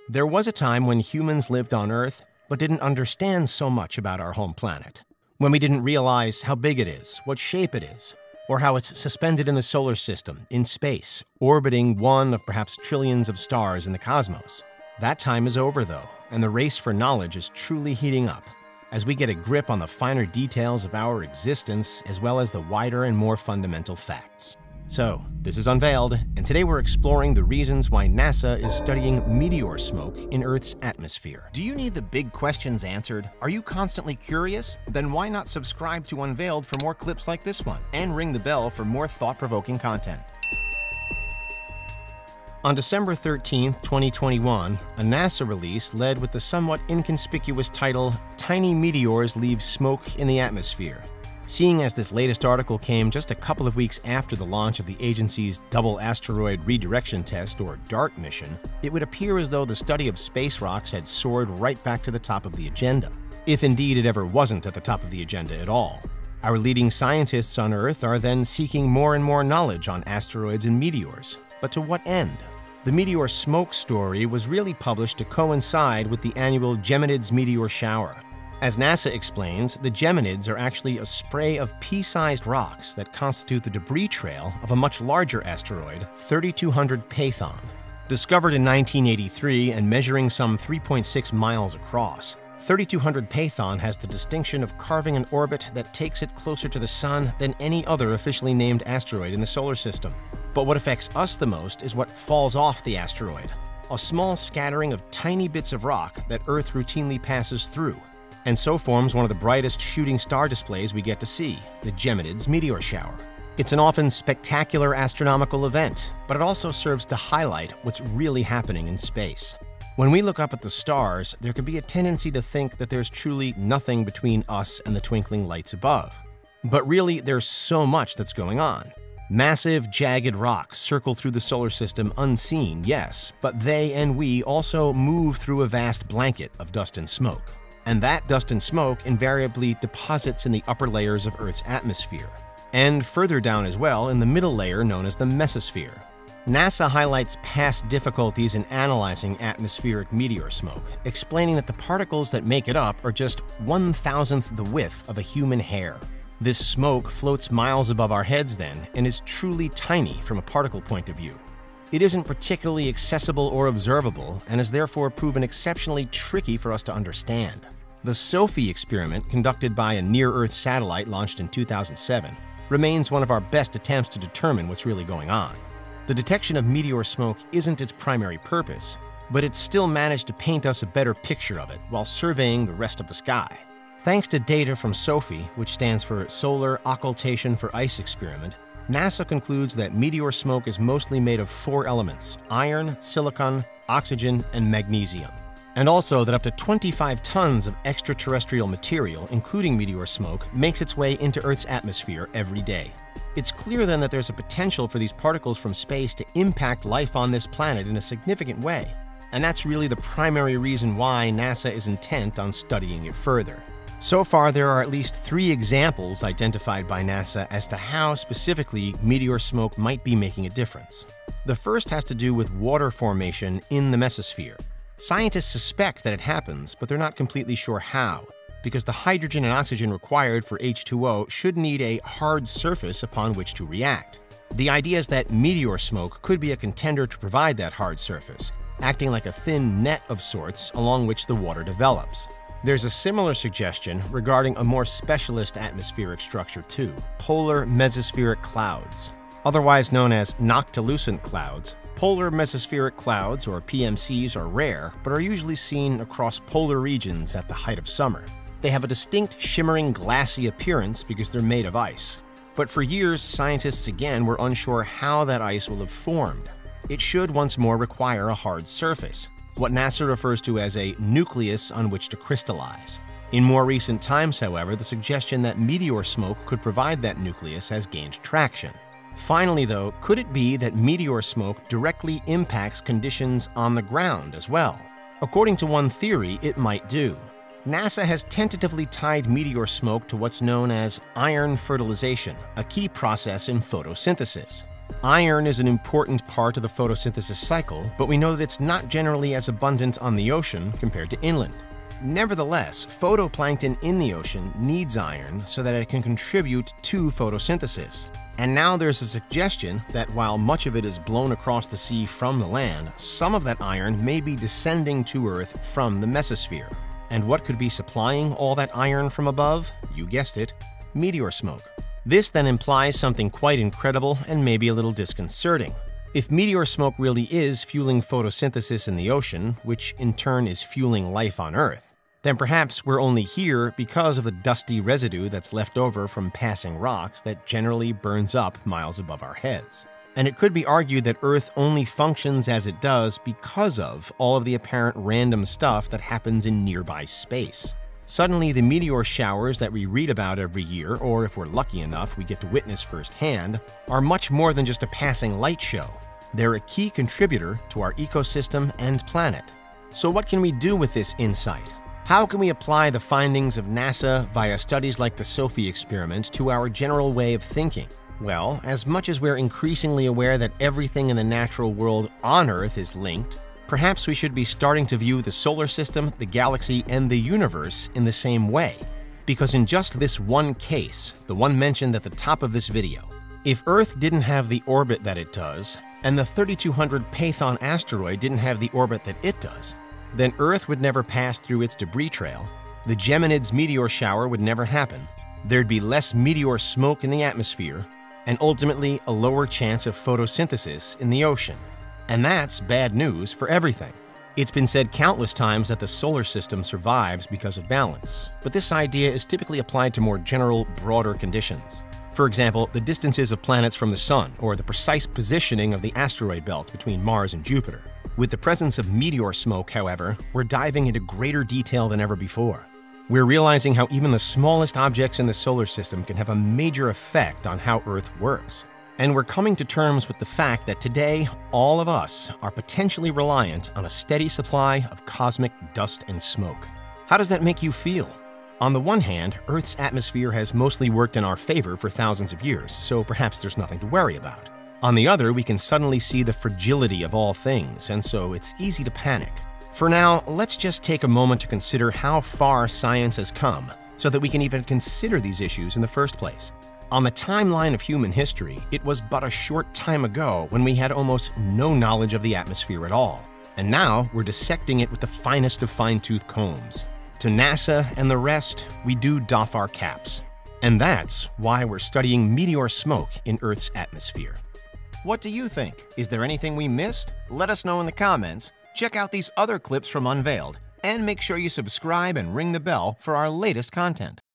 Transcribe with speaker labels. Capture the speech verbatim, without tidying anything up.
Speaker 1: There was a time when humans lived on Earth but didn't understand so much about our home planet. When we didn't realize how big it is, what shape it is, or how it's suspended in the solar system, in space, orbiting one of perhaps trillions of stars in the cosmos. That time is over though, and the race for knowledge is truly heating up as we get a grip on the finer details of our existence as well as the wider and more fundamental facts. So, this is Unveiled, and today we're exploring the reasons why NASA is studying meteor smoke in Earth's atmosphere. Do you need the big questions answered? Are you constantly curious? Then why not subscribe to Unveiled for more clips like this one, and ring the bell for more thought-provoking content. On December thirteenth, twenty twenty-one, a NASA release led with the somewhat inconspicuous title, "Tiny Meteors Leave Smoke in the Atmosphere." Seeing as this latest article came just a couple of weeks after the launch of the agency's Double Asteroid Redirection Test, or DART mission, it would appear as though the study of space rocks had soared right back to the top of the agenda, if indeed it ever wasn't at the top of the agenda at all. Our leading scientists on Earth are then seeking more and more knowledge on asteroids and meteors. But to what end? The meteor smoke story was really published to coincide with the annual Geminids meteor shower. As NASA explains, the Geminids are actually a spray of pea-sized rocks that constitute the debris trail of a much larger asteroid, thirty-two hundred Python. Discovered in nineteen eighty-three and measuring some three point six miles across, thirty-two hundred Python has the distinction of carving an orbit that takes it closer to the Sun than any other officially named asteroid in the solar system. But what affects us the most is what falls off the asteroid, a small scattering of tiny bits of rock that Earth routinely passes through, and so forms one of the brightest shooting star displays we get to see, the Geminids meteor shower. It's an often spectacular astronomical event, but it also serves to highlight what's really happening in space. When we look up at the stars, there can be a tendency to think that there's truly nothing between us and the twinkling lights above. But really, there's so much that's going on. Massive, jagged rocks circle through the solar system unseen, yes, but they and we also move through a vast blanket of dust and smoke. And that dust and smoke invariably deposits in the upper layers of Earth's atmosphere, and further down as well in the middle layer known as the mesosphere. NASA highlights past difficulties in analyzing atmospheric meteor smoke, explaining that the particles that make it up are just one thousandth the width of a human hair. This smoke floats miles above our heads then, and is truly tiny from a particle point of view. It isn't particularly accessible or observable, and has therefore proven exceptionally tricky for us to understand. The SOFIE Experiment, conducted by a near-Earth satellite launched in two thousand seven, remains one of our best attempts to determine what's really going on. The detection of meteor smoke isn't its primary purpose, but it's still managed to paint us a better picture of it while surveying the rest of the sky. Thanks to data from SOFIE, which stands for Solar Occultation for Ice Experiment, NASA concludes that meteor smoke is mostly made of four elements: iron, silicon, oxygen, and magnesium. And also that up to twenty-five tons of extraterrestrial material, including meteor smoke, makes its way into Earth's atmosphere every day. It's clear then that there's a potential for these particles from space to impact life on this planet in a significant way. And that's really the primary reason why NASA is intent on studying it further. So far, there are at least three examples identified by NASA as to how, specifically, meteor smoke might be making a difference. The first has to do with water formation in the mesosphere. Scientists suspect that it happens, but they're not completely sure how, because the hydrogen and oxygen required for H two O should need a hard surface upon which to react. The idea is that meteor smoke could be a contender to provide that hard surface, acting like a thin net of sorts along which the water develops. There's a similar suggestion regarding a more specialist atmospheric structure too, polar mesospheric clouds. Otherwise known as noctilucent clouds, polar mesospheric clouds, or P M Cs, are rare, but are usually seen across polar regions at the height of summer. They have a distinct shimmering glassy appearance because they're made of ice. But for years, scientists again were unsure how that ice will have formed. It should once more require a hard surface, what NASA refers to as a nucleus on which to crystallize. In more recent times, however, the suggestion that meteor smoke could provide that nucleus has gained traction. Finally, though, could it be that meteor smoke directly impacts conditions on the ground as well? According to one theory, it might do. NASA has tentatively tied meteor smoke to what's known as iron fertilization, a key process in photosynthesis. Iron is an important part of the photosynthesis cycle, but we know that it's not generally as abundant on the ocean compared to inland. Nevertheless, photoplankton in the ocean needs iron so that it can contribute to photosynthesis. And now there's a suggestion that while much of it is blown across the sea from the land, some of that iron may be descending to Earth from the mesosphere. And what could be supplying all that iron from above? You guessed it, meteor smoke. This then implies something quite incredible and maybe a little disconcerting. If meteor smoke really is fueling photosynthesis in the ocean, which in turn is fueling life on Earth, then perhaps we're only here because of the dusty residue that's left over from passing rocks that generally burns up miles above our heads. And it could be argued that Earth only functions as it does because of all of the apparent random stuff that happens in nearby space. Suddenly, the meteor showers that we read about every year, or if we're lucky enough we get to witness firsthand, are much more than just a passing light show. They're a key contributor to our ecosystem and planet. So what can we do with this insight? How can we apply the findings of NASA via studies like the SOFIE Experiment to our general way of thinking? Well, as much as we're increasingly aware that everything in the natural world on Earth is linked, perhaps we should be starting to view the solar system, the galaxy, and the universe in the same way. Because in just this one case, the one mentioned at the top of this video, if Earth didn't have the orbit that it does, and the thirty-two hundred Python asteroid didn't have the orbit that it does, then Earth would never pass through its debris trail, the Geminids meteor shower would never happen, there'd be less meteor smoke in the atmosphere, and ultimately a lower chance of photosynthesis in the ocean. And that's bad news for everything. It's been said countless times that the solar system survives because of balance, but this idea is typically applied to more general, broader conditions. For example, the distances of planets from the Sun, or the precise positioning of the asteroid belt between Mars and Jupiter. With the presence of meteor smoke, however, we're diving into greater detail than ever before. We're realizing how even the smallest objects in the solar system can have a major effect on how Earth works. And we're coming to terms with the fact that today, all of us are potentially reliant on a steady supply of cosmic dust and smoke. How does that make you feel? On the one hand, Earth's atmosphere has mostly worked in our favor for thousands of years, so perhaps there's nothing to worry about. On the other, we can suddenly see the fragility of all things, and so it's easy to panic. For now, let's just take a moment to consider how far science has come, so that we can even consider these issues in the first place. On the timeline of human history, it was but a short time ago when we had almost no knowledge of the atmosphere at all. And now, we're dissecting it with the finest of fine-tooth combs. To NASA and the rest, we do doff our caps. And that's why we're studying meteor smoke in Earth's atmosphere. What do you think? Is there anything we missed? Let us know in the comments. Check out these other clips from Unveiled, and make sure you subscribe and ring the bell for our latest content.